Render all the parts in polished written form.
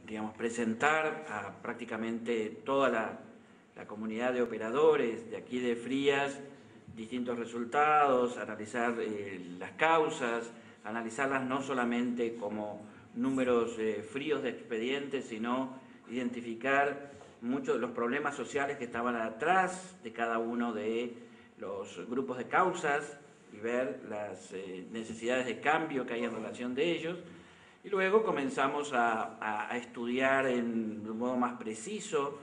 digamos, presentar a prácticamente toda la comunidad de operadores de aquí de Frías distintos resultados, analizar las causas, analizarlas no solamente como números fríos de expedientes, sino identificar muchos de los problemas sociales que estaban atrás de cada uno de los grupos de causas y ver las necesidades de cambio que hay en relación de ellos. Y luego comenzamos a estudiar de un modo más preciso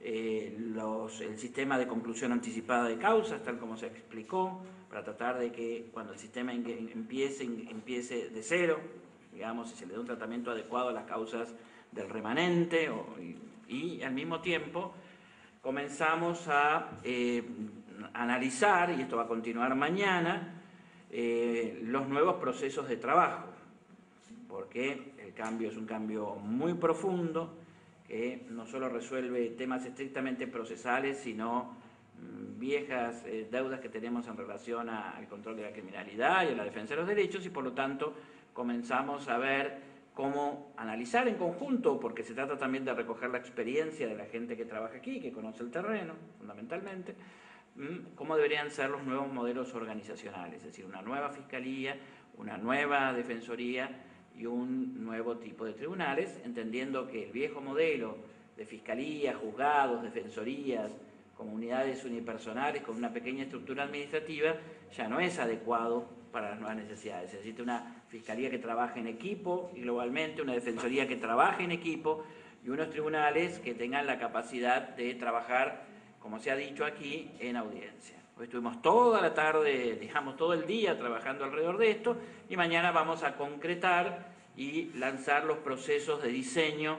el sistema de conclusión anticipada de causas, tal como se explicó, para tratar de que cuando el sistema empiece de cero, digamos, si se le da un tratamiento adecuado a las causas del remanente, y al mismo tiempo comenzamos a analizar, y esto va a continuar mañana, los nuevos procesos de trabajo, porque el cambio es un cambio muy profundo, que no solo resuelve temas estrictamente procesales, sino viejas deudas que tenemos en relación al control de la criminalidad y a la defensa de los derechos, y por lo tanto comenzamos a ver cómo analizar en conjunto, porque se trata también de recoger la experiencia de la gente que trabaja aquí, que conoce el terreno, fundamentalmente, cómo deberían ser los nuevos modelos organizacionales, es decir, una nueva fiscalía, una nueva defensoría y un nuevo tipo de tribunales, entendiendo que el viejo modelo de fiscalía, juzgados, defensorías, comunidades unipersonales con una pequeña estructura administrativa ya no es adecuado para las nuevas necesidades. Se necesita una fiscalía que trabaje en equipo y globalmente, una defensoría que trabaje en equipo y unos tribunales que tengan la capacidad de trabajar, como se ha dicho aquí, en audiencia. Hoy estuvimos toda la tarde, digamos todo el día trabajando alrededor de esto, y mañana vamos a concretar y lanzar los procesos de diseño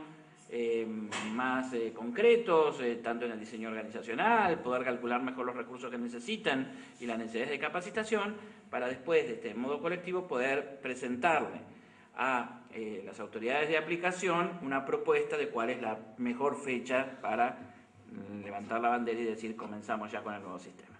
más concretos, tanto en el diseño organizacional, poder calcular mejor los recursos que necesitan y las necesidades de capacitación, para después, de este modo colectivo, poder presentarle a las autoridades de aplicación una propuesta de cuál es la mejor fecha para levantar la bandera y decir comenzamos ya con el nuevo sistema.